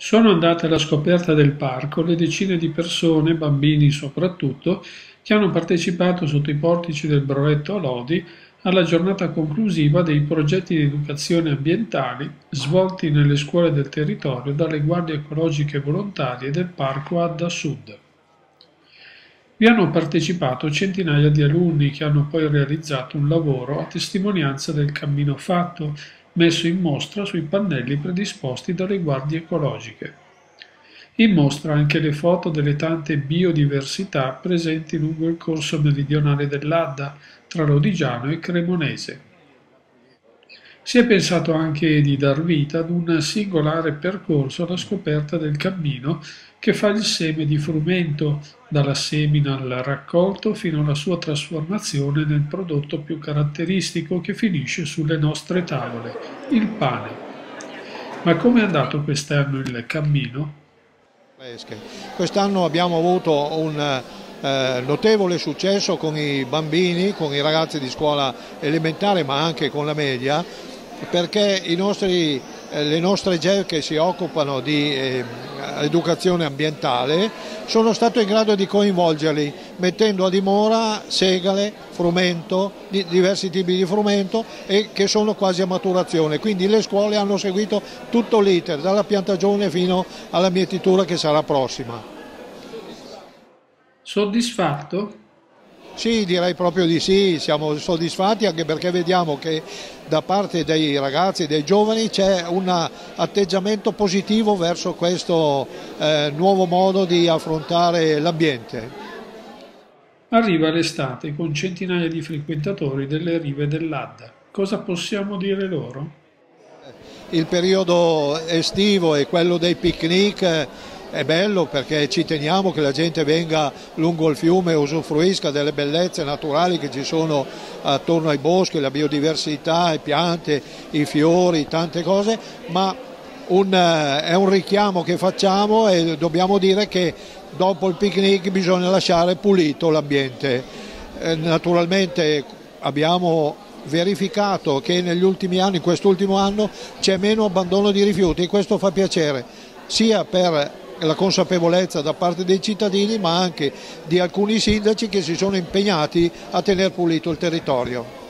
Sono andate alla scoperta del parco le decine di persone, bambini soprattutto, che hanno partecipato sotto i portici del Broretto a Lodi alla giornata conclusiva dei progetti di educazione ambientali svolti nelle scuole del territorio dalle guardie ecologiche volontarie del parco Adda Sud. Vi hanno partecipato centinaia di alunni che hanno poi realizzato un lavoro a testimonianza del cammino fatto, messo in mostra sui pannelli predisposti dalle guardie ecologiche. In mostra anche le foto delle tante biodiversità presenti lungo il corso meridionale dell'Adda, tra Lodigiano e Cremonese. Si è pensato anche di dar vita ad un singolare percorso alla scoperta del cammino che fa il seme di frumento, dalla semina al raccolto fino alla sua trasformazione nel prodotto più caratteristico che finisce sulle nostre tavole, il pane. Ma come è andato quest'anno il cammino? Fresche. Quest'anno abbiamo avuto un notevole successo con i bambini, con i ragazzi di scuola elementare ma anche con la media, perché le nostre GER che si occupano di educazione ambientale sono state in grado di coinvolgerli mettendo a dimora segale, frumento, diversi tipi di frumento e che sono quasi a maturazione. Quindi le scuole hanno seguito tutto l'iter, dalla piantagione fino alla mietitura che sarà prossima. Soddisfatto? Sì, direi proprio di sì, siamo soddisfatti anche perché vediamo che da parte dei ragazzi, dei giovani c'è un atteggiamento positivo verso questo nuovo modo di affrontare l'ambiente. Arriva l'estate con centinaia di frequentatori delle rive dell'Adda. Cosa possiamo dire loro? Il periodo estivo e quello dei picnic è bello perché ci teniamo che la gente venga lungo il fiume e usufruisca delle bellezze naturali che ci sono attorno ai boschi, la biodiversità, le piante, i fiori, tante cose, ma è un richiamo che facciamo e dobbiamo dire che dopo il picnic bisogna lasciare pulito l'ambiente. Naturalmente abbiamo verificato che negli ultimi anni, in quest'ultimo anno, c'è meno abbandono di rifiuti e questo fa piacere, sia per la consapevolezza da parte dei cittadini ma anche di alcuni sindaci che si sono impegnati a tenere pulito il territorio.